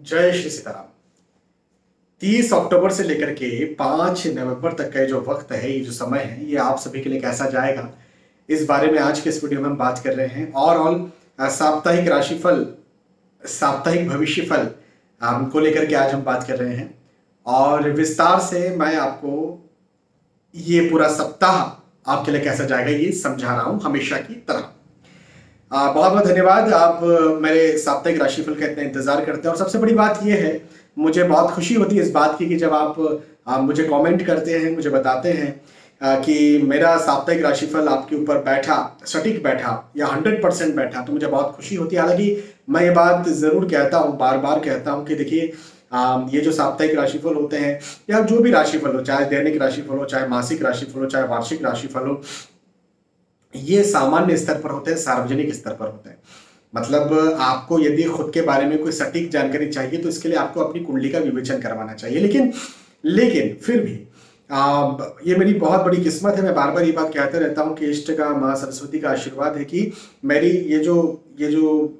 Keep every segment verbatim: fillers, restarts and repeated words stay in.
जय श्री सीताराम। तीस अक्टूबर से लेकर के पाँच नवंबर तक का जो वक्त है, ये जो समय है, ये आप सभी के लिए कैसा जाएगा, इस बारे में आज के इस वीडियो में हम बात कर रहे हैं। और ऑल साप्ताहिक राशिफल, साप्ताहिक भविष्यफल को लेकर के आज हम बात कर रहे हैं और विस्तार से मैं आपको ये पूरा सप्ताह आपके लिए कैसा जाएगा ये समझा रहा हूं, हमेशा की तरह। बहुत बहुत धन्यवाद, आप मेरे साप्ताहिक राशिफल का इतना इंतजार करते हैं। और सबसे बड़ी बात यह है, मुझे बहुत खुशी होती है इस बात की कि जब आप, आप मुझे कमेंट करते हैं, मुझे बताते हैं कि मेरा साप्ताहिक राशिफल आपके ऊपर बैठा, सटीक बैठा या हंड्रेड परसेंट बैठा, तो मुझे बहुत खुशी होती है। हालांकि मैं ये बात जरूर कहता हूँ, बार बार कहता हूँ कि देखिए, ये जो साप्ताहिक राशिफल होते हैं या जो भी राशिफल हो, चाहे दैनिक राशिफल हो, चाहे मासिक राशिफल हो, चाहे वार्षिक राशिफल हो, ये सामान्य स्तर पर होते हैं, सार्वजनिक स्तर पर होते हैं। मतलब आपको यदि खुद के बारे में कोई सटीक जानकारी चाहिए तो इसके लिए आपको अपनी कुंडली का विवेचन करवाना चाहिए। लेकिन लेकिन फिर भी आ, ये मेरी बहुत बड़ी किस्मत है, मैं बार बार ये बात कहते रहता हूँ कि इष्ट का, माँ सरस्वती का आशीर्वाद है कि मेरी ये जो ये जो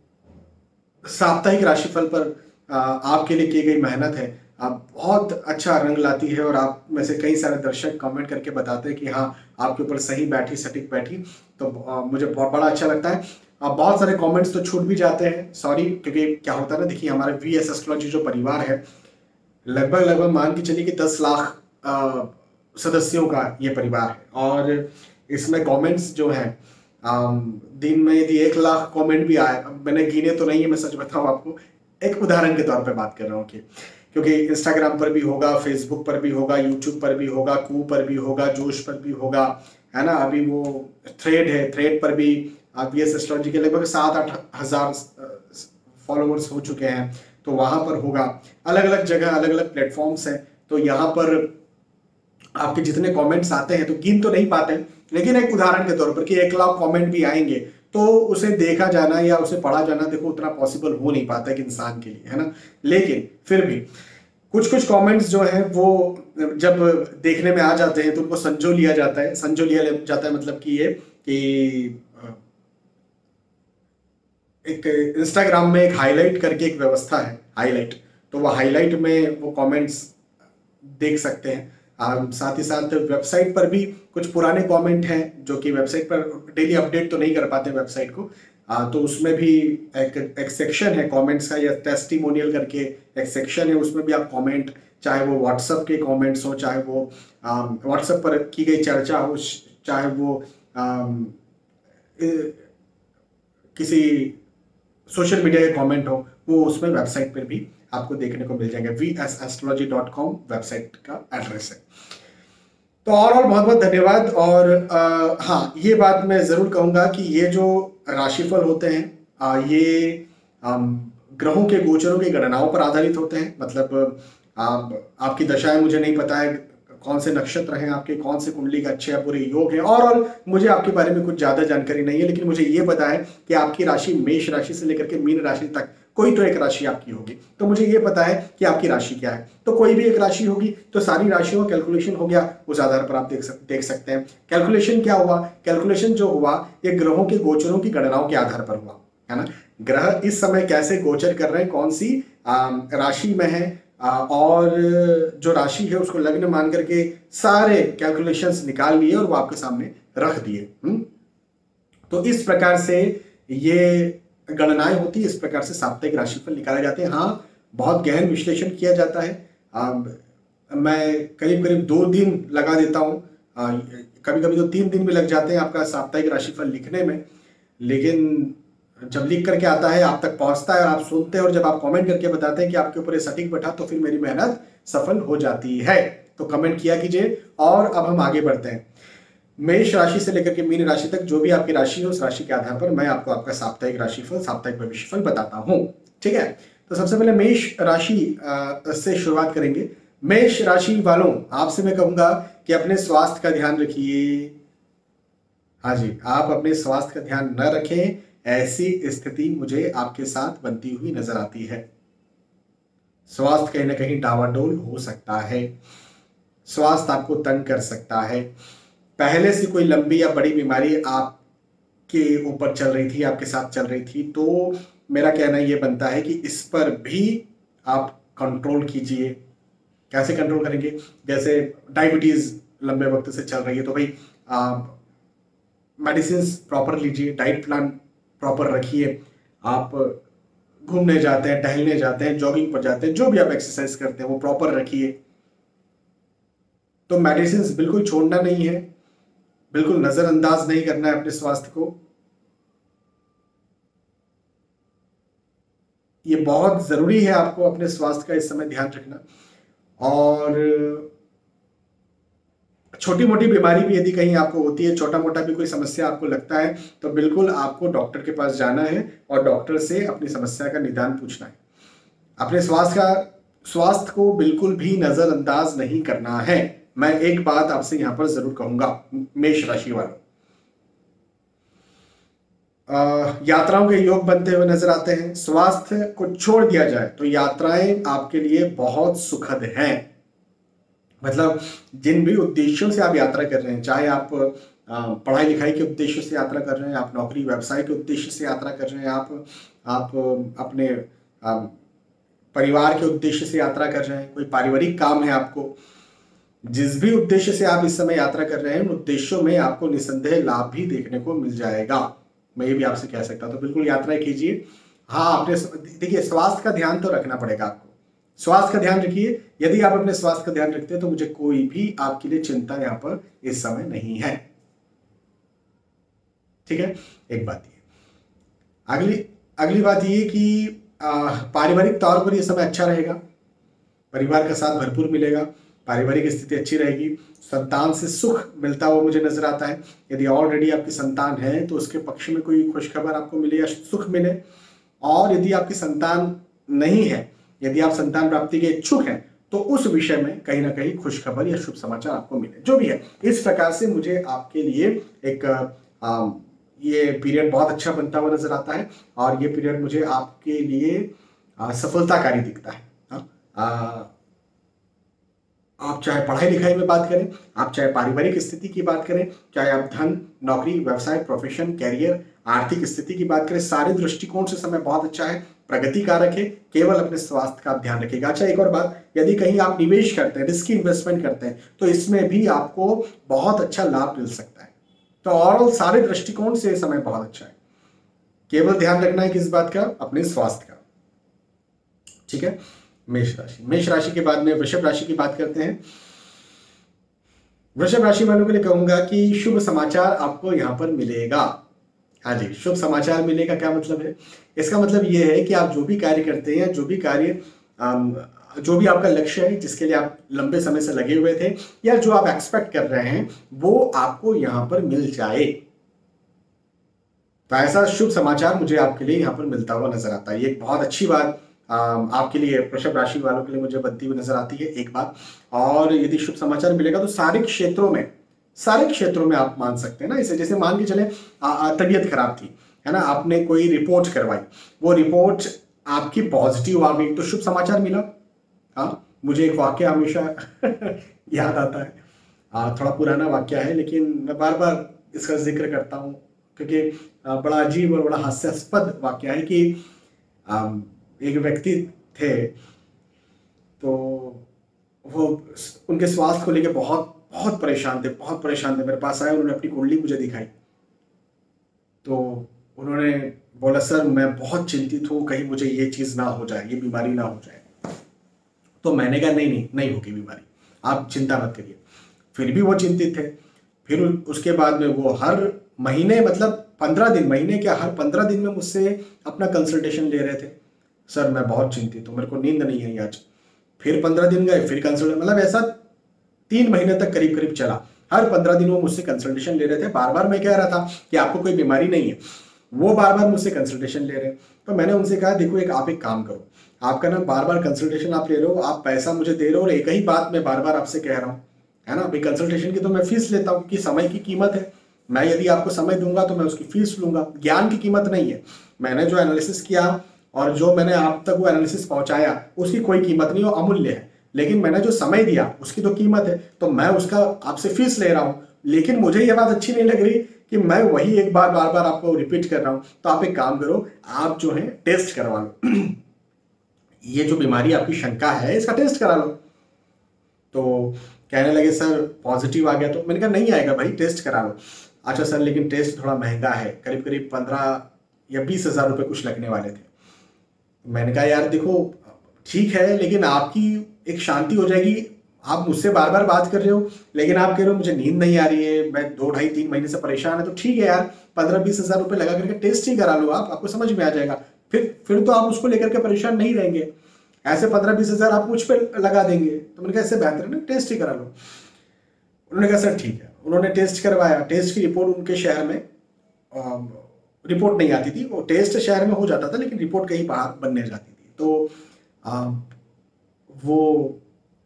साप्ताहिक राशिफल पर आ, आपके लिए की गई मेहनत है, आप बहुत अच्छा रंग लाती है। और आप में से कई सारे दर्शक कमेंट करके बताते हैं कि हाँ, आपके ऊपर सही बैठी, सटीक बैठी, तो आ, मुझे बहुत बड़ा अच्छा लगता है। आ, बहुत सारे कमेंट्स तो छूट भी जाते हैं, सॉरी, क्योंकि क्या होता है ना, देखिए हमारे वी एस एस्ट्रोलॉजी जो परिवार है, लगभग लगभग मान के चलिए कि दस लाख आ, सदस्यों का ये परिवार है। और इसमें कमेंट्स जो हैं, दिन में यदि एक लाख कमेंट भी आए, मैंने गिने तो नहीं है, मैं सच बताऊँ आपको, एक उदाहरण के तौर पे बात कर रहा हूँ कि क्योंकि इंस्टाग्राम पर भी होगा, फेसबुक पर भी होगा, यूट्यूब पर भी होगा, कू पर भी होगा, जोश पर भी होगा, है ना। अभी वो थ्रेड है, थ्रेड पर भी वी एस एस्ट्रोलॉजी के लगभग सात आठ हजार फॉलोअर्स हो चुके हैं, तो वहां पर होगा। अलग अलग जगह अलग अलग प्लेटफॉर्म्स हैं, तो यहाँ पर आपके जितने कमेंट्स आते हैं तो गिन तो नहीं पाते, लेकिन एक उदाहरण के तौर पर कि एक लाख कमेंट भी आएंगे तो उसे देखा जाना या उसे पढ़ा जाना, देखो उतना पॉसिबल हो नहीं पाता एक इंसान के लिए, है ना। लेकिन फिर भी कुछ कुछ कमेंट्स जो हैं वो जब देखने में आ जाते हैं तो उनको संजो लिया जाता है। संजो लिया जाता है मतलब कि ये कि एक इंस्टाग्राम में एक हाईलाइट करके एक व्यवस्था है, हाईलाइट, तो वो हाईलाइट में वो कमेंट्स देख सकते हैं। आ, साथ ही साथ वेबसाइट पर भी कुछ पुराने कमेंट हैं जो कि वेबसाइट पर डेली अपडेट तो नहीं कर पाते वेबसाइट को, आ, तो उसमें भी एक एक सेक्शन है कमेंट्स का, या टेस्टिमोनियल करके एक सेक्शन है, उसमें भी आप कमेंट, चाहे वो व्हाट्सएप के कमेंट्स हो, चाहे वो व्हाट्सएप पर की गई चर्चा हो, चाहे वो आ, ए, किसी सोशल मीडिया के कमेंट हो, वो उसमें वेबसाइट पर भी आपको देखने को मिल जाएंगे। V S astrology dot com website का एड्रेस है। तो और और बहुत बहुत धन्यवाद। और आ, हाँ, ये बात मैं जरूर कहूंगा कि ये जो राशिफल होते हैं, आ, ये आ, ग्रहों के गोचरों की गणनाओं पर आधारित होते हैं। मतलब आ, आपकी दशाएं मुझे नहीं पता है, कौन से नक्षत्र हैं आपके, कौन से कुंडली का अच्छे या बुरे योग है, और, और मुझे आपके बारे में कुछ ज्यादा जानकारी नहीं है। लेकिन मुझे ये पता है कि आपकी राशि मेष राशि से लेकर के मीन राशि तक कोई तो एक राशि आपकी होगी, तो मुझे ये पता है कि आपकी राशि क्या है। तो कोई भी एक राशि होगी तो सारी राशियों का कैलकुलेशन हो गया, उस आधार पर आप देख सक, देख सकते हैं। कैलकुलेशन क्या हुआ? कैलकुलेशन जो हुआ ये ग्रहों के गोचरों की गणनाओं के आधार पर हुआ, है ना। ग्रह इस समय कैसे गोचर कर रहे हैं, कौन सी राशि में है, आ, और जो राशि है उसको लग्न मान करके सारे कैलकुलेशंस निकाल लिए और वो आपके सामने रख दिए। तो इस प्रकार से ये गणनाएं होती है, इस प्रकार से साप्ताहिक राशिफल निकाले जाते हैं। हाँ, बहुत गहन विश्लेषण किया जाता है। आ, मैं करीब करीब दो दिन लगा देता हूँ, कभी कभी तो तीन दिन भी लग जाते हैं आपका साप्ताहिक राशिफल लिखने में। लेकिन जब लिख करके आता है, आप तक पहुंचता है, आप सुनते हैं, और जब आप कमेंट करके बताते हैं कि आपके ऊपर ये सटीक बैठा, तो फिर मेरी मेहनत सफल हो जाती है। तो कमेंट किया कीजिए। और अब हम आगे बढ़ते हैं। मेष राशि से लेकर के मीन राशि तक जो भी आपकी राशि है, उस राशि के आधार पर मैं आपको आपका साप्ताहिक राशिफल, साप्ताहिक भविष्यफल बताता हूं, ठीक है। तो सबसे पहले मेष राशि से शुरुआत करेंगे। मेष राशि वालों, आपसे मैं कहूंगा कि अपने स्वास्थ्य का ध्यान रखिए। हाँ जी, आप अपने स्वास्थ्य का ध्यान न रखें, ऐसी स्थिति मुझे आपके साथ बनती हुई नजर आती है। स्वास्थ्य कहीं ना कहीं डावाडोल हो सकता है, स्वास्थ्य आपको तंग कर सकता है। पहले से कोई लंबी या बड़ी बीमारी आपके ऊपर चल रही थी, आपके साथ चल रही थी, तो मेरा कहना ये बनता है कि इस पर भी आप कंट्रोल कीजिए। कैसे कंट्रोल करेंगे? जैसे डायबिटीज लंबे वक्त से चल रही है तो भाई आप मेडिसिन प्रॉपर लीजिए, डाइट प्लान प्रॉपर रखिए। आप घूमने जाते हैं, टहलने जाते हैं, जॉगिंग पर जाते हैं, जो भी आप एक्सरसाइज करते हैं वो प्रॉपर रखिए। तो मेडिसिन बिल्कुल छोड़ना नहीं है, बिल्कुल नजरअंदाज नहीं करना है अपने स्वास्थ्य को। ये बहुत जरूरी है आपको अपने स्वास्थ्य का इस समय ध्यान रखना। और छोटी मोटी बीमारी भी यदि कहीं आपको होती है, छोटा मोटा भी कोई समस्या आपको लगता है, तो बिल्कुल आपको डॉक्टर के पास जाना है और डॉक्टर से अपनी समस्या का निदान पूछना है। अपने स्वास्थ्य का स्वास्थ्य को बिल्कुल भी नजरअंदाज नहीं करना है। मैं एक बात आपसे यहां पर जरूर कहूंगा, मेष राशि वालों, यात्राओं के योग बनते हुए नजर आते हैं। स्वास्थ्य को छोड़ दिया जाए तो यात्राएं आपके लिए बहुत सुखद हैं। मतलब जिन भी उद्देश्यों से आप यात्रा कर रहे हैं, चाहे आप पढ़ाई लिखाई के उद्देश्य से यात्रा कर रहे हैं, आप नौकरी व्यवसाय के उद्देश्य से यात्रा कर रहे हैं, आप आप अपने परिवार के उद्देश्य से यात्रा कर रहे हैं, कोई पारिवारिक काम है आपको, जिस भी उद्देश्य से आप इस समय यात्रा कर रहे हैं, उन उद्देश्यों में आपको निसंदेह लाभ भी देखने को मिल जाएगा। मैं ये भी आपसे कह सकता हूं, तो बिल्कुल यात्राएं कीजिए। हाँ, आपने देखिए स्वास्थ्य का ध्यान तो रखना पड़ेगा आपको, स्वास्थ्य का ध्यान रखिए। यदि आप अपने स्वास्थ्य का ध्यान रखते हैं तो मुझे कोई भी आपके लिए चिंता यहां पर इस समय नहीं है। ठीक है, एक बात ये। अगली अगली बात ये कि पारिवारिक तौर पर यह समय अच्छा रहेगा, परिवार का साथ भरपूर मिलेगा, पारिवारिक स्थिति अच्छी रहेगी, संतान से सुख मिलता हुआ मुझे नजर आता है। यदि ऑलरेडी आपकी संतान है तो उसके पक्ष में कोई खुशखबर आपको मिले या सुख मिले, और यदि आपकी संतान नहीं है, यदि आप संतान प्राप्ति के इच्छुक हैं, तो उस विषय में कहीं ना कहीं खुशखबर या शुभ समाचार आपको मिले। जो भी है, इस प्रकार से मुझे आपके लिए एक आ, ये पीरियड बहुत अच्छा बनता हुआ नजर आता है, और ये पीरियड मुझे आपके लिए सफलताकारी दिखता है। आ, आप चाहे पढ़ाई लिखाई में बात करें, आप चाहे पारिवारिक स्थिति की बात करें, चाहे आप धन, नौकरी, व्यवसाय, प्रोफेशन, कैरियर, आर्थिक स्थिति की बात करें, सारे दृष्टिकोण से समय बहुत अच्छा है, प्रगति कारक है। केवल अपने स्वास्थ्य का ध्यान रखिएगा। अच्छा, एक और बात, यदि कहीं आप निवेश करते हैं, रिस्की इन्वेस्टमेंट करते हैं, तो इसमें भी आपको बहुत अच्छा लाभ मिल सकता है। तो ओवरऑल सारे दृष्टिकोण से समय बहुत अच्छा है। केवल ध्यान रखना है किस बात का? अपने स्वास्थ्य का। ठीक है, मेष राशि। मेष राशि के बाद में वृषभ राशि की बात करते हैं। वृषभ राशि वालों के लिए कहूंगा कि शुभ समाचार आपको यहां पर मिलेगा। हाँ जी, शुभ समाचार मिलेगा। क्या मतलब है? इसका मतलब यह है कि आप जो भी कार्य करते हैं, जो भी कार्य जो भी आपका लक्ष्य है, जिसके लिए आप लंबे समय से लगे हुए थे, या जो आप एक्सपेक्ट कर रहे हैं, वो आपको यहां पर मिल जाए। तो ऐसा शुभ समाचार मुझे आपके लिए यहां पर मिलता हुआ नजर आता है। ये एक बहुत अच्छी बात आपके लिए, वृषभ राशि वालों के लिए मुझे बनती हुई नजर आती है, एक बात। और यदि शुभ समाचार मिलेगा तो सारे क्षेत्रों में सारे क्षेत्रों में आप मान सकते हैं ना इसे। जैसे मान के चले तबीयत खराब थी, है ना, आपने कोई रिपोर्ट करवाई, वो रिपोर्ट आपकी पॉजिटिव आ गई, तो शुभ समाचार मिला। हाँ, मुझे एक वाक्य हमेशा याद आता है, आ, थोड़ा पुराना वाक्य है, लेकिन मैं बार बार इसका जिक्र करता हूँ क्योंकि बड़ा अजीब और बड़ा हास्यास्पद वाक्य है कि आ, एक व्यक्ति थे, तो वो उनके स्वास्थ्य को लेकर बहुत बहुत परेशान थे, बहुत परेशान थे। मेरे पास आए, उन्होंने अपनी कुंडली मुझे दिखाई, तो उन्होंने बोला, सर मैं बहुत चिंतित हूँ, कहीं मुझे ये चीज़ ना हो जाए, ये बीमारी ना हो जाए। तो मैंने कहा नहीं नहीं नहीं होगी बीमारी, आप चिंता मत करिए। फिर भी वो चिंतित थे। फिर उसके बाद में वो हर महीने, मतलब पंद्रह दिन, महीने क्या हर पंद्रह दिन में मुझसे अपना कंसल्टेशन ले रहे थे। सर मैं बहुत चिंतित हूँ, मेरे को नींद नहीं आई आज। फिर पंद्रह दिन गए, फिर कंसल्ट, मतलब ऐसा तीन महीने तक करीब करीब चला। हर पंद्रह दिन वो मुझसे कंसल्टेशन ले रहे थे। बार बार मैं कह रहा था कि आपको कोई बीमारी नहीं है, वो बार बार मुझसे कंसल्टेशन ले रहे हैं। तो मैंने उनसे कहा, देखो एक आप एक काम करो, आपका ना बार बार कंसल्टेशन आप ले रहे हो, आप पैसा मुझे दे रहे हो, और एक ही बात मैं बार बार आपसे कह रहा हूँ, है ना, भाई कंसल्टेशन की तो मैं फीस लेता हूँ कि समय की कीमत है। मैं यदि आपको समय दूंगा तो मैं उसकी फीस लूंगा, ज्ञान की कीमत नहीं है। मैंने जो एनालिसिस किया और जो मैंने आप तक वो एनालिसिस पहुंचाया, उसकी कोई कीमत नहीं, वो अमूल्य है। लेकिन मैंने जो समय दिया उसकी तो कीमत है, तो मैं उसका आपसे फीस ले रहा हूँ। लेकिन मुझे ये बात अच्छी नहीं लग रही कि मैं वही एक बार बार बार आपको रिपीट कर रहा हूँ। तो आप एक काम करो, आप जो है टेस्ट करवा लो। ये जो बीमारी आपकी शंका है इसका टेस्ट करा लो। तो कहने लगे सर पॉजिटिव आ गया। तो मैंने कहा नहीं आएगा भाई, टेस्ट करा लो। अच्छा सर लेकिन टेस्ट थोड़ा महंगा है, करीब करीब पंद्रह या बीस हजार रुपये कुछ लगने वाले थे। मैंने कहा यार देखो ठीक है, लेकिन आपकी एक शांति हो जाएगी। आप मुझसे बार बार बात कर रहे हो लेकिन आप कह रहे हो मुझे नींद नहीं आ रही है, मैं दो ढाई तीन महीने से परेशान है, तो ठीक है यार पंद्रह बीस हजार रुपये लगा करके टेस्ट ही करा लो, आप आपको समझ में आ जाएगा। फिर फिर तो आप उसको लेकर के परेशान नहीं रहेंगे। ऐसे पंद्रह बीस हजार आप मुझ पर लगा देंगे, तो मैंने कहा इससे बेहतर है ना टेस्ट ही करा लो। उन्होंने कहा सर ठीक है। उन्होंने टेस्ट करवाया। टेस्ट की रिपोर्ट उनके शहर में आ, रिपोर्ट नहीं आती थी। वो टेस्ट शहर में हो जाता था लेकिन रिपोर्ट कहीं बाहर बनने जाती थी। तो आ, वो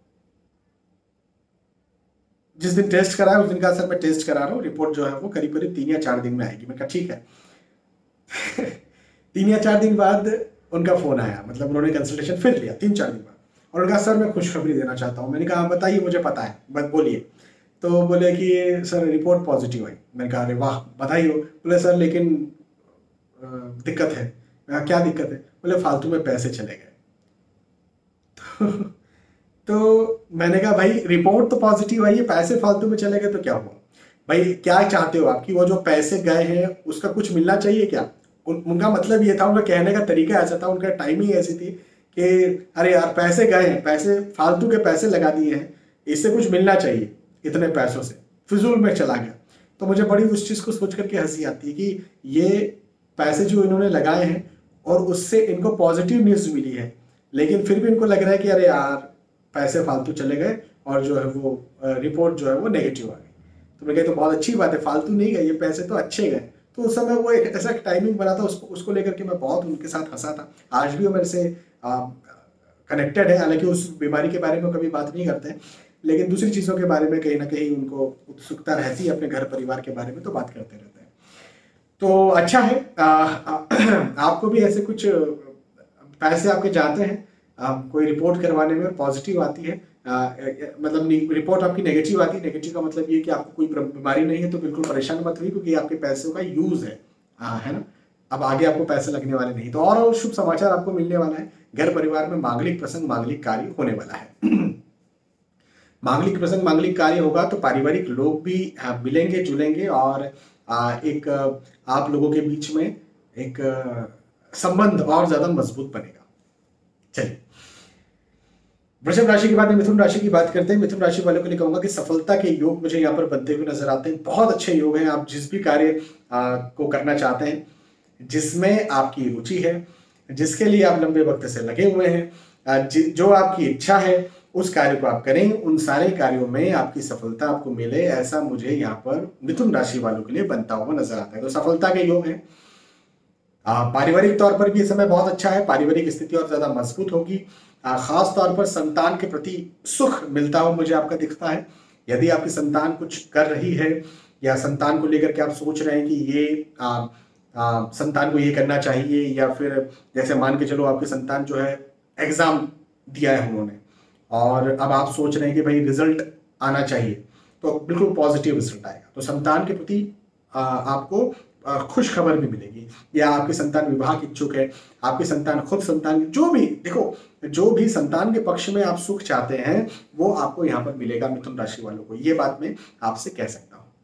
जिस दिन टेस्ट कराया उस दिन कहा सर मैं टेस्ट करा रहा हूँ, रिपोर्ट जो है वो करीब करीब तीन या चार दिन में आएगी। मैं कहा ठीक है। तीन या चार दिन बाद उनका फोन आया, मतलब उन्होंने कंसल्टेशन फिर लिया तीन चार दिन बाद, और उन्होंने कहा सर मैं खुशखबरी देना चाहता हूँ। मैंने कहा बताइए मुझे पता है, बस बोलिए। तो बोले कि सर रिपोर्ट पॉजिटिव आई। मैंने कहा अरे वाह बधाई हो। बोले सर लेकिन दिक्कत है। मैं कहा क्या दिक्कत है? बोले फालतू में पैसे चले गए। तो, तो मैंने कहा भाई रिपोर्ट तो पॉजिटिव आई है, पैसे फालतू में चले गए तो क्या हुआ? भाई क्या चाहते हो आप कि वो जो पैसे गए हैं उसका कुछ मिलना चाहिए क्या? उन, उनका मतलब ये था, उनका कहने का तरीका ऐसा था, उनका टाइमिंग ऐसी थी कि अरे यार पैसे गए हैं, पैसे फालतू के पैसे लगा दिए हैं, इससे कुछ मिलना चाहिए, इतने पैसों से फिजूल में चला गया। तो मुझे बड़ी उस चीज़ को सोच करके हंसी आती है कि ये पैसे जो इन्होंने लगाए हैं और उससे इनको पॉजिटिव न्यूज़ मिली है, लेकिन फिर भी इनको लग रहा है कि अरे यार पैसे फालतू चले गए और जो है वो रिपोर्ट जो है वो नेगेटिव आ गई। तो मैं कहता तो बहुत अच्छी बात है, फालतू नहीं गए ये पैसे, तो अच्छे गए। तो उस समय वो एक ऐसा टाइमिंग बना था, उसको उसको लेकर के मैं बहुत उनके साथ हंसा था। आज भी वो मेरे से कनेक्टेड है, हालांकि उस बीमारी के बारे में कभी बात नहीं करते हैं, लेकिन दूसरी चीज़ों के बारे में कहीं ना कहीं उनको उत्सुकता रहती है, अपने घर परिवार के बारे में तो बात करते रहते हैं। तो अच्छा है, आ, आ, आपको भी ऐसे कुछ पैसे आपके जाते हैं आ, कोई रिपोर्ट करवाने में पॉजिटिव आती है, आ, मतलब रिपोर्ट आपकी नेगेटिव आती है। नेगेटिव का मतलब ये कि आपको कोई बीमारी नहीं है, तो बिल्कुल परेशान मत होइए क्योंकि आपके पैसों का यूज है, आ, है ना। अब आगे आपको पैसे लगने वाले नहीं। तो और, और शुभ समाचार आपको मिलने वाला है। घर परिवार में मांगलिक प्रसंग मांगलिक कार्य होने वाला है। मांगलिक प्रसंग मांगलिक कार्य होगा तो पारिवारिक लोग भी मिलेंगे जुलेंगे और एक आप लोगों के बीच में एक संबंध और ज्यादा मजबूत बनेगा। चलिए वृषभ राशि के बाद में मिथुन राशि की बात करते हैं। मिथुन राशि वालों के लिए कहूंगा कि सफलता के योग मुझे यहाँ पर बनते हुए नजर आते हैं। बहुत अच्छे योग हैं। आप जिस भी कार्य को करना चाहते हैं, जिसमें आपकी रुचि है, जिसके लिए आप लंबे वक्त से लगे हुए हैं, जो आपकी इच्छा है उस कार्य को आप करें। उन सारे कार्यों में आपकी सफलता आपको मिले, ऐसा मुझे यहाँ पर मिथुन राशि वालों के लिए बनता हुआ नजर आता है। तो सफलता के योग है। पारिवारिक तौर पर भी ये समय बहुत अच्छा है। पारिवारिक स्थिति और ज्यादा मजबूत होगी। खास तौर पर संतान के प्रति सुख मिलता हुआ मुझे आपका दिखता है। यदि आपकी संतान कुछ कर रही है या संतान को लेकर के आप सोच रहे हैं कि ये आ, आ, संतान को ये करना चाहिए, या फिर जैसे मान के चलो आपकी संतान जो है एग्जाम दिया है उन्होंने और अब आप सोच रहे हैं कि भाई रिजल्ट आना चाहिए, तो बिल्कुल पॉजिटिव रिजल्ट आएगा। तो संतान के प्रति आपको खुश खबर भी मिलेगी। या आपकी संतान विवाह की इच्छुक है, आपकी संतान खुद संतान, जो भी देखो जो भी संतान के पक्ष में आप सुख चाहते हैं वो आपको यहाँ पर मिलेगा मिथुन राशि वालों को। ये बात मैं आपसे कह सकता हूं।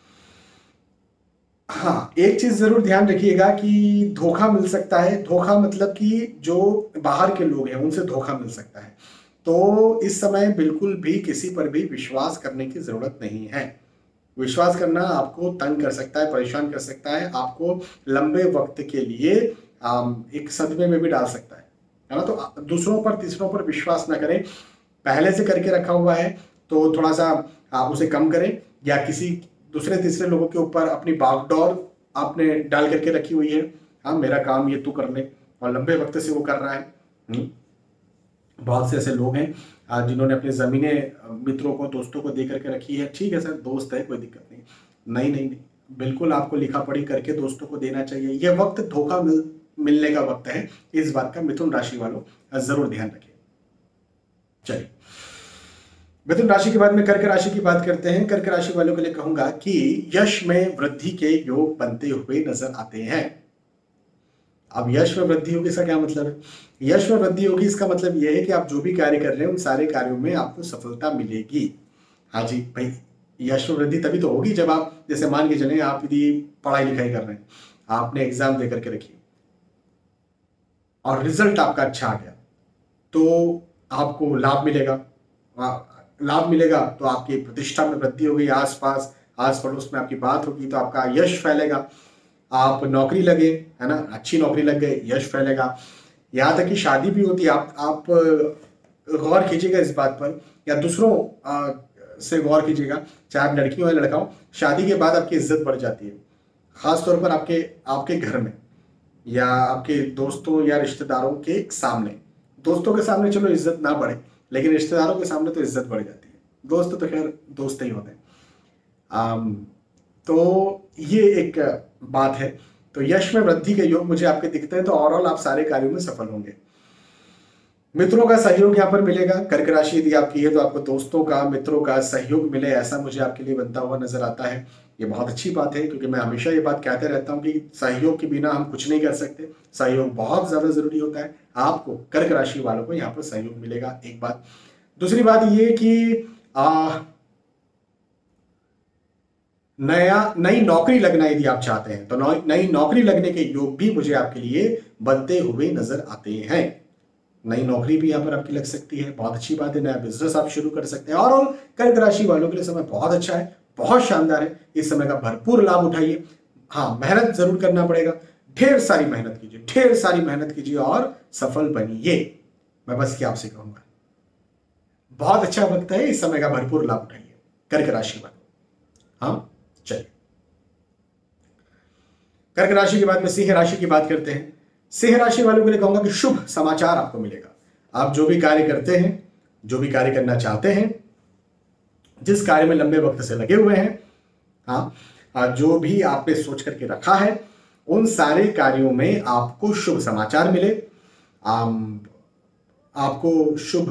हाँ, एक चीज जरूर ध्यान रखिएगा कि धोखा मिल सकता है। धोखा मतलब कि जो बाहर के लोग हैं उनसे धोखा मिल सकता है। तो इस समय बिल्कुल भी किसी पर भी विश्वास करने की जरूरत नहीं है। विश्वास करना आपको तंग कर सकता है, परेशान कर सकता है, आपको लंबे वक्त के लिए एक सदमे में भी डाल सकता है, है ना। तो दूसरों पर तीसरों पर विश्वास ना करें। पहले से करके रखा हुआ है तो थोड़ा सा आप उसे कम करें, या किसी दूसरे तीसरे लोगों के ऊपर अपनी बागडोर आपने डाल करके रखी हुई है, हाँ मेरा काम ये तू कर ले, और लंबे वक्त से वो कर रहा है। बहुत से ऐसे लोग हैं जिन्होंने अपनी जमीनें मित्रों को दोस्तों को दे करके रखी है। ठीक है सर, दोस्त है, कोई दिक्कत नहीं। नहीं नहीं नहीं, बिल्कुल आपको लिखा पढ़ी करके दोस्तों को देना चाहिए। यह वक्त धोखा मिल मिलने का वक्त है। इस बात का मिथुन राशि वालों जरूर ध्यान रखिए। चलिए मिथुन राशि के बाद में कर्क राशि की बात करते हैं। कर्क राशि वालों के लिए कहूंगा कि यश में वृद्धि के योग बनते हुए नजर आते हैं। अब यश में वृद्धि होगी, इसका क्या मतलब है? यश में वृद्धि होगी इसका मतलब यह है कि आप जो भी कार्य कर रहे हैं उन सारे कार्यों में आपको सफलता मिलेगी। हाँ जी भाई, यश में वृद्धि तभी तो होगी जब आप, जैसे मान के चलें आप यदि पढ़ाई लिखाई कर रहे हैं, आपने एग्जाम दे करके रखी और रिजल्ट आपका अच्छा आ गया, तो आपको लाभ मिलेगा। लाभ मिलेगा तो आपकी प्रतिष्ठा में वृद्धि होगी, आसपास आस पड़ोस में आपकी बात होगी, तो आपका यश फैलेगा। आप नौकरी लगे, है ना, अच्छी नौकरी लग गए, यश फैलेगा। यहाँ तक कि शादी भी होती है, आप आप गौर कीजिएगा इस बात पर, या दूसरों आ, से गौर कीजिएगा, चाहे आप लड़की हो या लड़का हो, शादी के बाद आपकी इज्जत बढ़ जाती है, खास तौर पर आपके आपके घर में या आपके दोस्तों या रिश्तेदारों के सामने। दोस्तों के सामने चलो इज्जत ना बढ़े, लेकिन रिश्तेदारों के सामने तो इज्जत बढ़ जाती है। दोस्त तो खैर दोस्त ही होते हैं। आम, तो ये एक बात है। तो यश में वृद्धि के योग मुझे आपके दिखते हैं, तो ओवरऑल आप सारे कार्यों में सफल होंगे। मित्रों का सहयोग यहाँ पर मिलेगा। कर्क राशि यदि आपकी है तो आपको दोस्तों का, मित्रों का सहयोग मिले, ऐसा मुझे आपके लिए बनता हुआ नजर आता है। ये बहुत अच्छी बात है, क्योंकि मैं हमेशा ये बात कहते रहता हूँ कि सहयोग के बिना हम कुछ नहीं कर सकते। सहयोग बहुत ज्यादा जरूरी होता है। आपको, कर्क राशि वालों को, यहाँ पर सहयोग मिलेगा, एक बात। दूसरी बात ये कि आ, नया नई नौकरी लगना यदि आप चाहते हैं तो नई नौकरी लगने के योग भी मुझे आपके लिए बनते हुए नजर आते हैं। नई नौकरी भी यहाँ पर आपकी लग सकती है, बहुत अच्छी बात है। नया बिजनेस आप शुरू कर सकते हैं। और कर्क राशि वालों के लिए समय बहुत अच्छा है, बहुत शानदार है। इस समय का भरपूर लाभ उठाइए। हाँ, मेहनत जरूर करना पड़ेगा, ढेर सारी मेहनत कीजिए, ढेर सारी मेहनत कीजिए और सफल बनिए। मैं बस क्या आपसे कहूंगा, बहुत अच्छा वक्त है, इस समय का भरपूर लाभ उठाइए कर्क राशि वालों। हाँ, चलिए कर्क राशि के बाद में सिंह राशि की बात करते हैं। सिंह राशि वालों के लिए कहूंगा कि शुभ समाचार आपको मिलेगा। आप जो भी कार्य करते हैं, जो भी कार्य करना चाहते हैं, जिस कार्य में लंबे वक्त से लगे हुए हैं, हाँ, जो भी आपने सोच करके रखा है, उन सारे कार्यों में आपको शुभ समाचार मिले, आम, आपको शुभ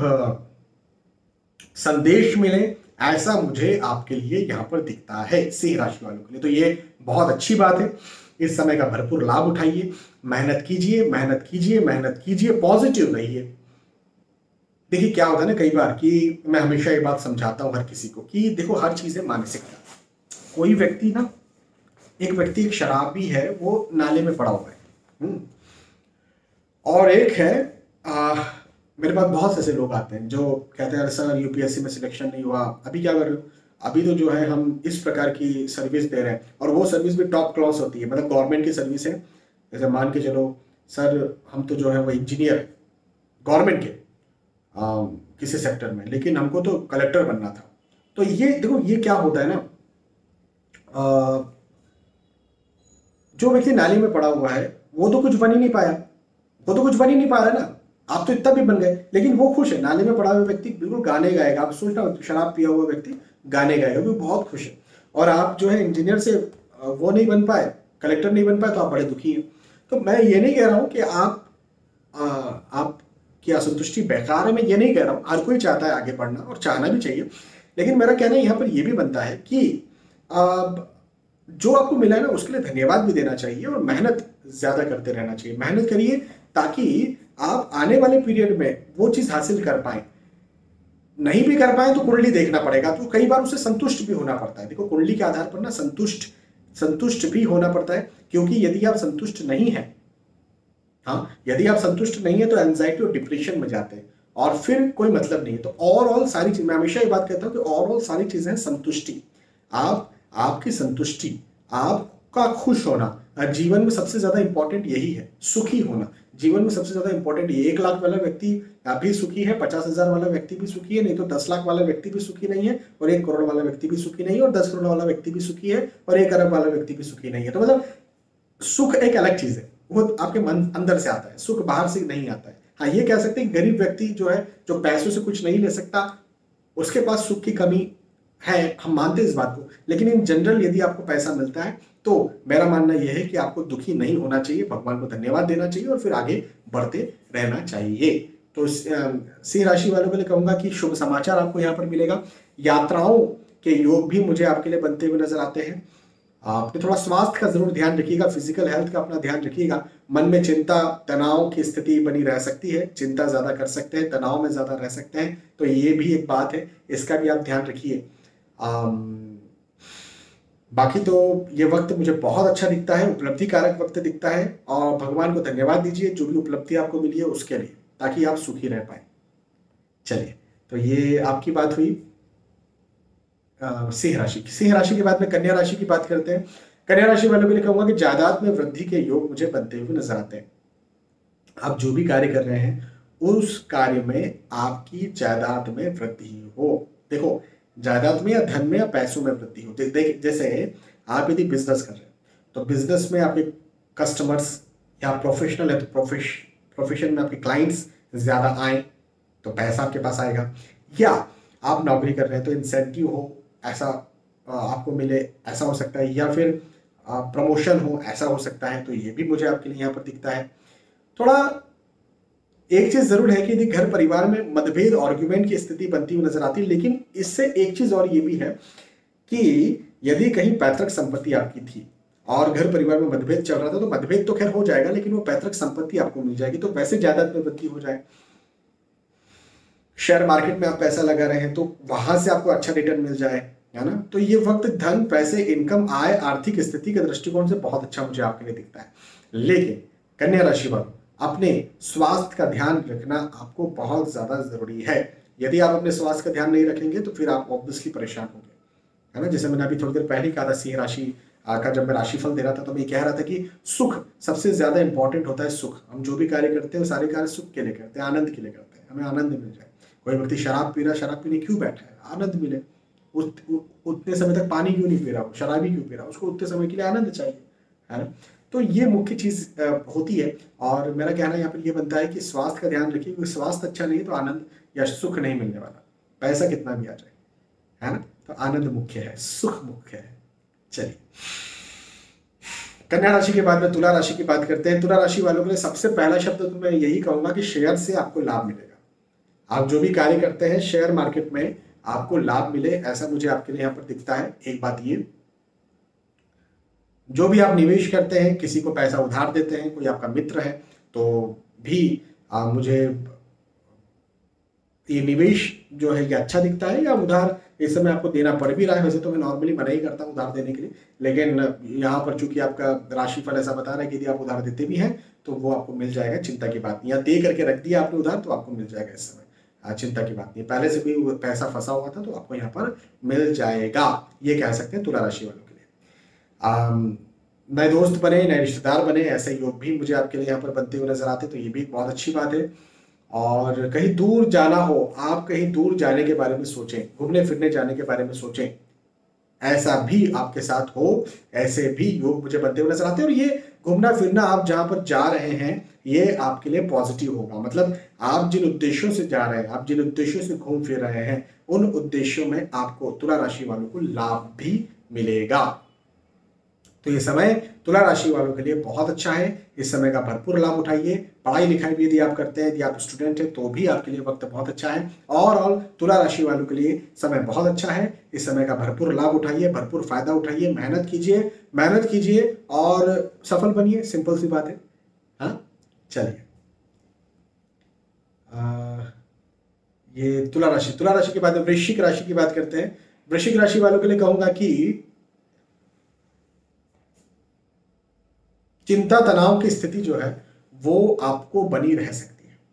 संदेश मिले, ऐसा मुझे आपके लिए यहां पर दिखता है सिंह राशि वालों के लिए। तो ये बहुत अच्छी बात है। इस समय का भरपूर लाभ उठाइए, मेहनत कीजिए, मेहनत कीजिए, मेहनत कीजिए, पॉजिटिव रहिए। देखिए क्या होता है ना, कई बार कि मैं हमेशा ये बात समझाता हूं हर किसी को कि देखो, हर चीज है मानसिकता। कोई व्यक्ति ना, एक व्यक्ति एक शराबी है, वो नाले में पड़ा हुआ है, और एक है आ, मेरे पास बहुत ऐसे लोग आते हैं जो कहते हैं सर यूपीएससी में सिलेक्शन नहीं हुआ, अभी क्या कर रहे हो? अभी तो जो है हम इस प्रकार की सर्विस दे रहे हैं, और वो सर्विस भी टॉप क्लास होती है, मतलब गवर्नमेंट की सर्विस है। जैसे मान के चलो सर हम तो जो है वो इंजीनियर गवर्नमेंट के आ, किसी सेक्टर में, लेकिन हमको तो कलेक्टर बनना था। तो ये देखो, ये क्या होता है ना, आ, जो व्यक्ति नाली में पड़ा हुआ है वो तो कुछ बन ही नहीं पाया, वो तो कुछ बन ही नहीं पा रहा ना। आप तो इतना भी बन गए, लेकिन वो खुश है। नाले में पड़ा हुआ व्यक्ति बिल्कुल गाने गाएगा। आप सोचना, शराब पिया हुआ व्यक्ति गाने गाएगा, वो बहुत खुश है। और आप जो है इंजीनियर से वो नहीं बन पाए, कलेक्टर नहीं बन पाए, तो आप बड़े दुखी हैं। तो मैं ये नहीं कह रहा हूं कि आप आ, आप की असंतुष्टि बेकार है, मैं ये नहीं कह रहा हूं। हर कोई चाहता है आगे बढ़ना, और चाहना भी चाहिए। लेकिन मेरा कहना यहाँ पर यह भी बनता है कि आ, जो आपको मिला है ना, उसके लिए धन्यवाद भी देना चाहिए, और मेहनत ज्यादा करते रहना चाहिए। मेहनत करिए ताकि आप आने वाले पीरियड में वो चीज हासिल कर पाए। नहीं भी कर पाए तो कुंडली देखना पड़ेगा, तो कई बार उसे संतुष्ट भी होना पड़ता है। देखो, कुंडली के आधार पर ना संतुष्ट संतुष्ट भी होना पड़ता है, क्योंकि यदि आप संतुष्ट नहीं है, हाँ, यदि आप संतुष्ट नहीं है तो एंजाइटी और डिप्रेशन में जाते हैं, और फिर कोई मतलब नहीं है। तो ओवरऑल सारी चीज, मैं हमेशा ये बात कहता हूं कि ओवरऑल सारी चीजें संतुष्टि, आप आपकी संतुष्टि, आपका खुश होना, जीवन में सबसे ज्यादा इंपॉर्टेंट यही है। सुखी होना जीवन में सबसे ज्यादा इंपॉर्टेंट ये। एक लाख वाला व्यक्ति भी सुखी है, पचास हजार वाला व्यक्ति भी सुखी है, नहीं तो दस लाख वाला व्यक्ति भी सुखी नहीं है, और एक करोड़ वाला व्यक्ति भी सुखी नहीं है, और दस करोड़ वाला व्यक्ति भी सुखी है, और एक अरब वाला व्यक्ति भी सुखी नहीं है। तो मतलब सुख एक अलग चीज है, वो आपके मन अंदर से आता है, सुख बाहर से नहीं आता है। हाँ, ये कह सकते हैं गरीब व्यक्ति जो है, जो पैसों से कुछ नहीं ले सकता, उसके पास सुख की कमी है, हम मानते हैं इस बात को। लेकिन इन जनरल यदि आपको पैसा मिलता है तो मेरा मानना यह है कि आपको दुखी नहीं होना चाहिए, भगवान को धन्यवाद देना चाहिए, और फिर आगे बढ़ते रहना चाहिए। तो सिंह राशि वालों के लिए कहूंगा कि शुभ समाचार आपको यहाँ पर मिलेगा। यात्राओं के योग भी मुझे आपके लिए बनते हुए नजर आते हैं। आपने थोड़ा स्वास्थ्य का जरूर ध्यान रखिएगा, फिजिकल हेल्थ का अपना ध्यान रखिएगा। मन में चिंता तनाव की स्थिति बनी रह सकती है, चिंता ज्यादा कर सकते हैं, तनाव में ज्यादा रह सकते हैं, तो ये भी एक बात है, इसका भी आप ध्यान रखिए। बाकी तो ये वक्त मुझे बहुत अच्छा दिखता है, उपलब्धि कारक वक्त दिखता है, और भगवान को धन्यवाद दीजिए जो भी उपलब्धि आपको मिली है उसके लिए, ताकि आप सुखी रह पाए। चलिए, तो ये आपकी बात हुई सिंह राशि की। सिंह राशि के बाद में कन्या राशि की बात करते हैं। कन्या राशि वालों के लिए कहूंगा कि जायदाद में वृद्धि के योग मुझे बनते हुए नजर आते हैं। आप जो भी कार्य कर रहे हैं उस कार्य में आपकी जायदाद में वृद्धि हो। देखो, जायदाद में या धन में या पैसों में वृद्धि हो। देखिए, जैसे आप यदि बिजनेस कर रहे हैं तो बिजनेस में आपके कस्टमर्स या प्रोफेशनल है तो प्रोफेश प्रोफेशन में आपके क्लाइंट्स ज्यादा आए तो पैसा आपके पास आएगा। या आप नौकरी कर रहे हैं तो इंसेंटिव हो, ऐसा आपको मिले, ऐसा हो सकता है। या फिर प्रमोशन हो, ऐसा हो सकता है। तो ये भी मुझे आपके लिए यहाँ पर दिखता है। थोड़ा एक चीज जरूर है कि यदि घर परिवार में मतभेद आर्ग्यूमेंट की स्थिति बनती हुई नजर आती है, लेकिन इससे एक चीज और ये भी है कि यदि कहीं पैतृक संपत्ति आपकी थी और घर परिवार में मतभेद चल रहा था तो मतभेद तो खैर हो जाएगा, लेकिन वो पैतृक संपत्ति आपको मिल जाएगी, तो वैसे जायदाद में वृद्धि हो जाए। शेयर मार्केट में आप पैसा लगा रहे हैं तो वहां से आपको अच्छा रिटर्न मिल जाए, है ना। तो ये वक्त धन, पैसे, इनकम, आय, आर्थिक स्थिति के दृष्टिकोण से बहुत अच्छा मुझे आपके लिए दिखता है। लेकिन कन्या राशि वालों, अपने स्वास्थ्य का ध्यान रखना आपको बहुत ज्यादा जरूरी है। यदि आप अपने स्वास्थ्य का ध्यान नहीं रखेंगे तो फिर आप ऑब्वियसली परेशान होंगे, है ना। जैसे मैंने अभी थोड़ी देर पहले कहा था, सिंह राशि का जब मैं राशिफल दे रहा था तो मैं कह रहा था कि सुख सबसे ज्यादा इंपॉर्टेंट होता है। सुख, हम जो भी कार्य करते हैं वो सारे कार्य सुख के लिए करते हैं, आनंद के लिए करते हैं, हमें आनंद मिल जाए। कोई व्यक्ति शराब पी रहा, शराब पीने क्यों बैठा है? आनंद मिले। उस उतने समय तक पानी क्यों नहीं पी रहा, शराब ही क्यों पी रहा, उसको उतने समय के लिए आनंद चाहिए, है ना। तो ये मुख्य चीज होती है। और मेरा कहना यहाँ पर ये बनता है कि स्वास्थ्य का ध्यान रखिए, क्योंकि स्वास्थ्य अच्छा नहीं है तो आनंद या सुख नहीं मिलने वाला, पैसा कितना भी आ जाए, है ना। तो आनंद मुख्य है, सुख मुख्य है। चलिए, कन्या राशि के बाद में तुला राशि की बात करते हैं। तुला राशि वालों के लिए सबसे पहला शब्द तो मैं यही कहूंगा कि शेयर से आपको लाभ मिलेगा। आप जो भी कार्य करते हैं शेयर मार्केट में आपको लाभ मिले, ऐसा मुझे आपके लिए यहाँ पर दिखता है। एक बात ये, जो भी आप निवेश करते हैं, किसी को पैसा उधार देते हैं, कोई आपका मित्र है तो भी आ, मुझे ये निवेश जो है ये अच्छा दिखता है। या उधार इस समय आपको देना पड़ भी रहा है, वैसे तो मैं नॉर्मली मना ही करता हूँ उधार देने के लिए, लेकिन यहाँ पर चूंकि आपका राशिफल ऐसा बता रहा है कि यदि आप उधार देते भी हैं तो वो आपको मिल जाएगा, चिंता की बात नहीं। या दे करके रख दिया आपने उधार तो आपको मिल जाएगा इस समय, चिंता की बात नहीं। पहले से कोई पैसा फंसा हुआ था तो आपको यहाँ पर मिल जाएगा, ये कह सकते हैं तुला राशि वालों के लिए। नए दोस्त बने, नए रिश्तेदार बने, ऐसे योग भी मुझे आपके लिए यहाँ पर बनते हुए नजर आते, तो ये भी बहुत अच्छी बात है। और कहीं दूर जाना हो, आप कहीं दूर जाने के बारे में सोचें, घूमने फिरने जाने के बारे में सोचें, ऐसा भी आपके साथ हो, ऐसे भी योग मुझे बनते हुए नजर आते हैं। और ये घूमना फिरना आप जहां पर जा रहे हैं ये आपके लिए पॉजिटिव होगा। मतलब आप जिन उद्देश्यों से जा रहे हैं, आप जिन उद्देश्यों से घूम फिर रहे हैं, उन उद्देश्यों में आपको तुला राशि वालों को लाभ भी मिलेगा। तो ये समय तुला राशि वालों के लिए बहुत अच्छा है। इस समय का भरपूर लाभ उठाइए। पढ़ाई लिखाई भी यदि आप करते हैं, यदि आप स्टूडेंट हैं तो भी आपके लिए वक्त बहुत अच्छा है। और ऑल तुला राशि वालों के लिए समय बहुत अच्छा है। इस समय का भरपूर लाभ उठाइए, भरपूर फायदा उठाइए, मेहनत कीजिए, मेहनत कीजिए और सफल बनिए। सिंपल सी बात है। हाँ, चलिए, ये तुला राशि तुला राशि के बाद वृश्चिक राशि की बात करते हैं। वृश्चिक राशि वालों के लिए कहूंगा कि चिंता तनाव की स्थिति जो है वो आपको बनी रह सकती है।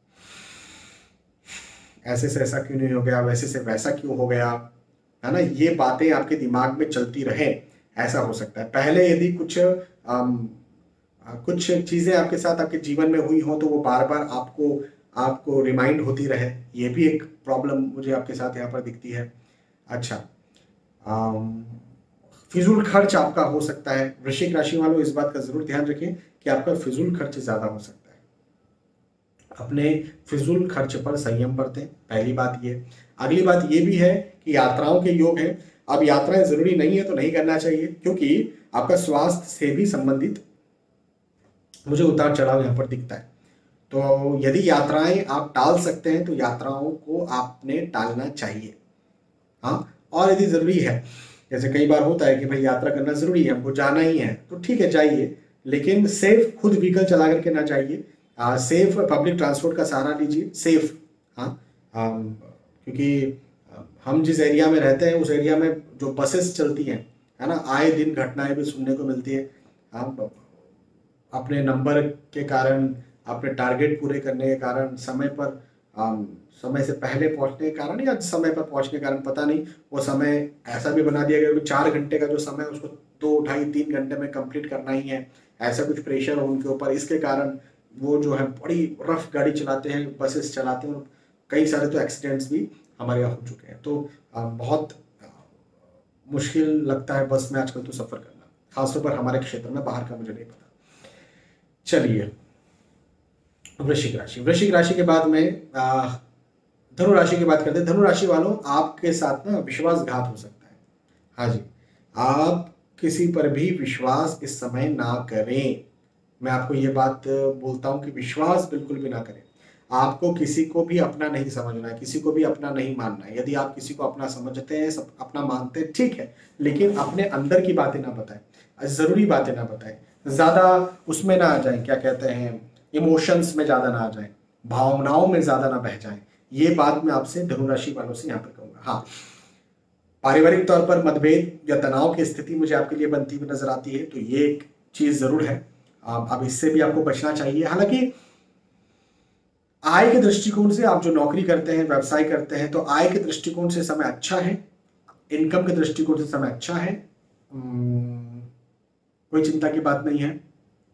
ऐसे से ऐसा क्यों नहीं हो गया, वैसे से वैसा क्यों हो गया, है ना। ये बातें आपके दिमाग में चलती रहे, ऐसा हो सकता है। पहले यदि कुछ आम, कुछ चीजें आपके साथ आपके जीवन में हुई हो तो वो बार बार आपको आपको रिमाइंड होती रहे, ये भी एक प्रॉब्लम मुझे आपके साथ यहाँ पर दिखती है। अच्छा, आम, फिजूल खर्च आपका हो सकता है। वृश्चिक राशि वालों इस बात का जरूर ध्यान रखें कि आपका फिजूल खर्च ज्यादा हो सकता है। अपने फिजूल खर्च पर संयम बरतें, पहली बात ये। अगली बात ये भी है कि यात्राओं के योग हैं। अब यात्राएं जरूरी नहीं है तो नहीं करना चाहिए, क्योंकि आपका स्वास्थ्य से भी संबंधित मुझे उतार चढ़ाव यहाँ पर दिखता है। तो यदि यात्राएं आप टाल सकते हैं तो यात्राओं को आपने टालना चाहिए। हाँ, और यदि जरूरी है, जैसे कई बार होता है कि भाई यात्रा करना जरूरी है, हमको जाना ही है, तो ठीक है जाइए, लेकिन सेफ खुद व्हीकल चला करके ना जाइए, सेफ पब्लिक ट्रांसपोर्ट का सहारा लीजिए, सेफ। हाँ, क्योंकि हम जिस एरिया में रहते हैं उस एरिया में जो बसेस चलती हैं, है ना, आए दिन घटनाएं भी सुनने को मिलती है। हम अपने नंबर के कारण, अपने टारगेट पूरे करने के कारण, समय पर आम, समय से पहले पहुंचने के कारण या समय पर पहुंचने के कारण, पता नहीं, वो समय ऐसा भी बना दिया गया कि चार घंटे का जो समय है उसको दो ढाई तीन घंटे में कंप्लीट करना ही है, ऐसा कुछ प्रेशर हो उनके ऊपर। इसके कारण वो जो है बड़ी रफ गाड़ी चलाते हैं, बसेस चलाते हैं, कई सारे तो एक्सीडेंट्स भी हमारे यहाँ हो चुके हैं। तो आ, बहुत आ, मुश्किल लगता है बस में आजकल तो सफ़र करना, खासतौर पर हमारे क्षेत्र में, बाहर का मुझे नहीं पता। चलिए, वृश्चिक राशि। वृश्चिक राशि के बाद में धनु राशि की बात करते हैं। धनु राशि वालों, आपके साथ ना विश्वासघात हो सकता है। हाँ जी, आप किसी पर भी विश्वास इस समय ना करें। मैं आपको ये बात बोलता हूँ कि विश्वास बिल्कुल भी ना करें। आपको किसी को भी अपना नहीं समझना है, किसी को भी अपना नहीं मानना है। यदि आप किसी को अपना समझते हैं, सब अपना मानते हैं, ठीक है, लेकिन अपने अंदर की बातें ना बताएं, जरूरी बातें ना बताएं, ज्यादा उसमें ना आ जाएं, क्या कहते हैं, इमोशंस में ज्यादा ना आ जाएं, भावनाओं में ज्यादा ना बह जाएं। ये बात मैं आपसे धनु राशि वालों से यहाँ पर कहूंगा। हाँ, पारिवारिक तौर पर मतभेद या तनाव की स्थिति मुझे आपके लिए बनती हुई नजर आती है, तो ये एक चीज जरूर है। अब इससे भी आपको बचना चाहिए। हालांकि आय के दृष्टिकोण से, आप जो नौकरी करते हैं, व्यवसाय करते हैं, तो आय के दृष्टिकोण से समय अच्छा है, इनकम के दृष्टिकोण से समय अच्छा है, कोई चिंता की बात नहीं है।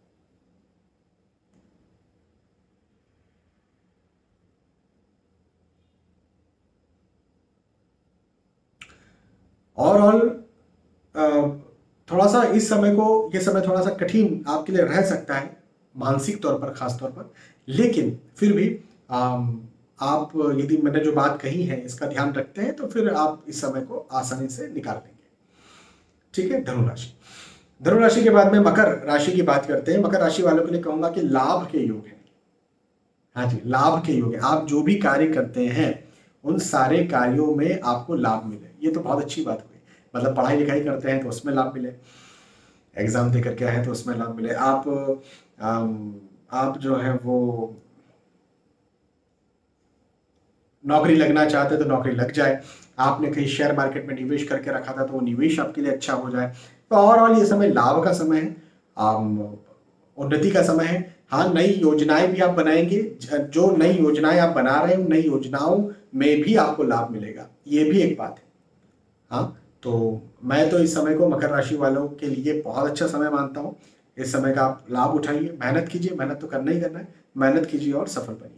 और ऑल थोड़ा सा इस समय को, ये समय थोड़ा सा कठिन आपके लिए रह सकता है, मानसिक तौर पर, खास तौर पर, लेकिन फिर भी आप यदि मैंने जो बात कही है इसका ध्यान रखते हैं तो फिर आप इस समय को आसानी से निकाल लेंगे। ठीक है। धनु राशि। धनु राशि के बाद में मकर राशि की बात करते हैं। मकर राशि वालों के लिए कहूंगा कि लाभ के योग है। हाँ जी, लाभ के योग है। आप जो भी कार्य करते हैं उन सारे कार्यों में आपको लाभ मिले, ये तो बहुत अच्छी बात हुई। मतलब पढ़ाई लिखाई करते हैं तो उसमें लाभ मिले, एग्जाम देकर के आए तो उसमें लाभ मिले, आप आम, आप जो है वो नौकरी लगना चाहते तो नौकरी लग जाए, आपने कहीं शेयर मार्केट में निवेश करके रखा था तो वो निवेश आपके लिए अच्छा हो जाए। तो ओवरऑल ये समय लाभ का समय है, उन्नति का समय है। हाँ, नई योजनाएं भी आप बनाएंगे, जो नई योजनाएं आप बना रहे हैं उन नई योजनाओं में भी आपको लाभ मिलेगा, ये भी एक बात है। हाँ, तो मैं तो इस समय को मकर राशि वालों के लिए बहुत अच्छा समय मानता हूँ। इस समय का आप लाभ उठाइए, मेहनत कीजिए, मेहनत तो करना ही करना है, मेहनत कीजिए और सफल बनिए।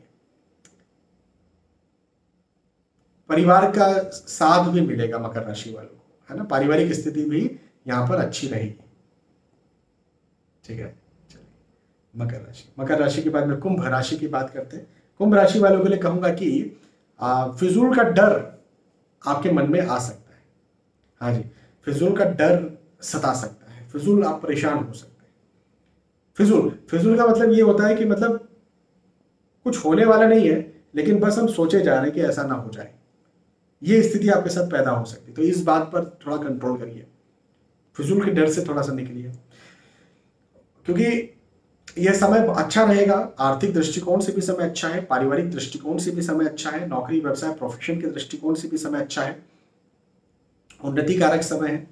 परिवार का साथ भी मिलेगा मकर राशि वालों को, है ना, पारिवारिक स्थिति भी यहाँ पर अच्छी रहेगी। ठीक है, चलिए मकर राशि। मकर राशि के बाद में कुंभ राशि की बात करते हैं। कुंभ राशि वालों के लिए कहूंगा कि फिजूल का डर आपके मन में आ सकता है। हाँ जी, फिजूल का डर सता सकता है, फिजूल आप परेशान हो सकते हैं। फिजूल फिजूल का मतलब ये होता है कि मतलब कुछ होने वाला नहीं है, लेकिन बस हम सोचे जा रहे हैं कि ऐसा ना हो जाए, ये स्थिति आपके साथ पैदा हो सकती है। तो इस बात पर थोड़ा कंट्रोल करिए, फिजूल के डर से थोड़ा सा निकलिए, क्योंकि यह समय अच्छा रहेगा। आर्थिक दृष्टिकोण से भी समय अच्छा है, पारिवारिक दृष्टिकोण से भी समय अच्छा है, नौकरी व्यवसाय प्रोफेशन के दृष्टिकोण से भी समय अच्छा है, उन्नति कारक समय है।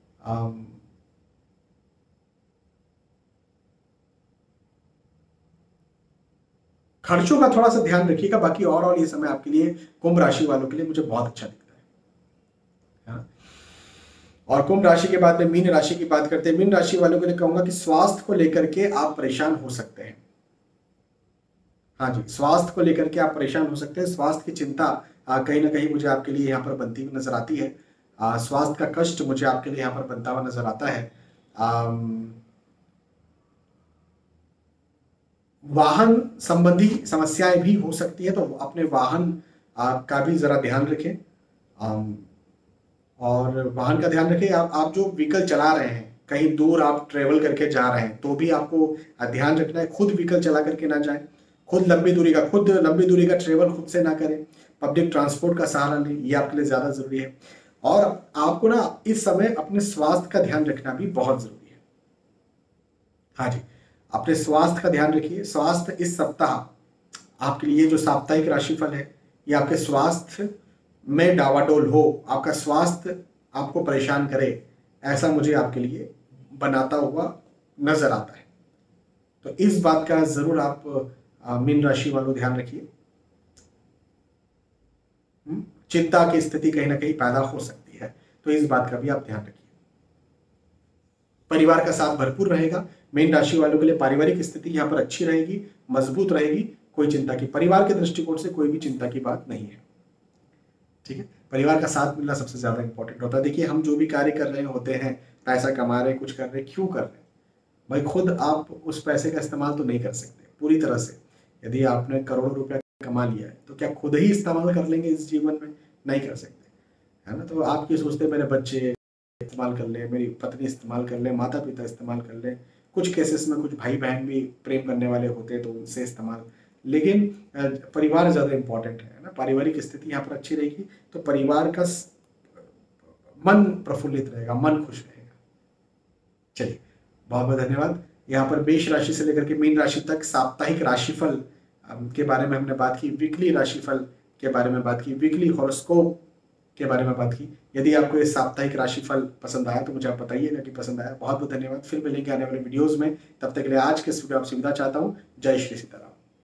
खर्चों का थोड़ा सा ध्यान रखिएगा, बाकी और और ये समय आपके लिए, कुंभ राशि वालों के लिए मुझे बहुत अच्छा दिखता है। हाँ? और कुंभ राशि के बाद में मीन राशि की बात करते हैं। मीन राशि वालों के लिए कहूंगा कि स्वास्थ्य को लेकर के आप परेशान हो सकते हैं। हाँ जी, स्वास्थ्य को लेकर के आप परेशान हो सकते हैं। स्वास्थ्य की चिंता कहीं ना कहीं मुझे आपके लिए यहाँ पर बनती हुई नजर आती है। स्वास्थ्य का कष्ट मुझे आपके लिए यहाँ पर बनता हुआ नजर आता है। आम, वाहन संबंधी समस्याएं भी हो सकती है, तो अपने वाहन का भी जरा ध्यान रखें। और वाहन का ध्यान रखें, आप आप जो व्हीकल चला रहे हैं, कहीं दूर आप ट्रेवल करके जा रहे हैं तो भी आपको ध्यान रखना है, खुद व्हीकल चला करके ना जाएं, खुद लंबी दूरी का खुद लंबी दूरी का ट्रेवल खुद से ना करें, पब्लिक ट्रांसपोर्ट का सहारा लें, ये आपके लिए ज़्यादा ज़रूरी है। और आपको ना इस समय अपने स्वास्थ्य का ध्यान रखना भी बहुत जरूरी है। हाँ जी, अपने स्वास्थ्य का ध्यान रखिए। स्वास्थ्य इस सप्ताह आपके लिए जो साप्ताहिक राशिफल है, ये आपके स्वास्थ्य में डावाडोल हो, आपका स्वास्थ्य आपको परेशान करे, ऐसा मुझे आपके लिए बनाता हुआ नजर आता है। तो इस बात का जरूर आप मीन राशि वालों ध्यान रखिए। चिंता की स्थिति कहीं ना कहीं पैदा हो सकती है, तो इस बात का भी आप ध्यान रखिए। परिवार का साथ भरपूर रहेगा। मीन राशि वालों के लिए पारिवारिक स्थिति यहाँ पर अच्छी रहेगी, मजबूत रहेगी। कोई चिंता की, परिवार के दृष्टिकोण से कोई भी चिंता की बात नहीं है। ठीक है, परिवार का साथ मिलना सबसे ज्यादा इंपॉर्टेंट होता है। देखिए, हम जो भी कार्य कर रहे होते हैं, पैसा कमा रहे, कुछ कर रहे, क्यों कर रहे हैं भाई? खुद आप उस पैसे का इस्तेमाल तो नहीं कर सकते पूरी तरह से। यदि आपने करोड़ों रुपया कमा लिया है तो क्या खुद ही इस्तेमाल कर लेंगे इस जीवन में? नहीं कर सकते, है ना। तो आप ये सोचते हैं मेरे बच्चे इस्तेमाल कर ले, मेरी पत्नी इस्तेमाल कर ले, माता पिता इस्तेमाल कर ले, कुछ केसेस में कुछ भाई बहन भी प्रेम करने वाले होते हैं तो उनसे इस्तेमाल, लेकिन परिवार ज़्यादा इंपॉर्टेंट है ना। पारिवारिक स्थिति यहाँ पर अच्छी रहेगी तो परिवार का मन प्रफुल्लित रहेगा, मन खुश रहेगा। चलिए, बहुत बहुत धन्यवाद। यहाँ पर मेष राशि से लेकर के मीन राशि तक साप्ताहिक राशिफल के बारे में हमने बात की, वीकली राशिफल के बारे में बात की, वीकली हॉरोस्कोप के बारे में बात की। यदि आपको ये साप्ताहिक राशिफल पसंद आया तो मुझे आप बताइएगा कि पसंद आया। बहुत बहुत धन्यवाद। फिर मिलेंगे आने वाले वीडियोस में। तब तक के लिए आज के इस वीडियो आपसे विदा चाहता हूँ। जय श्री सीताराम।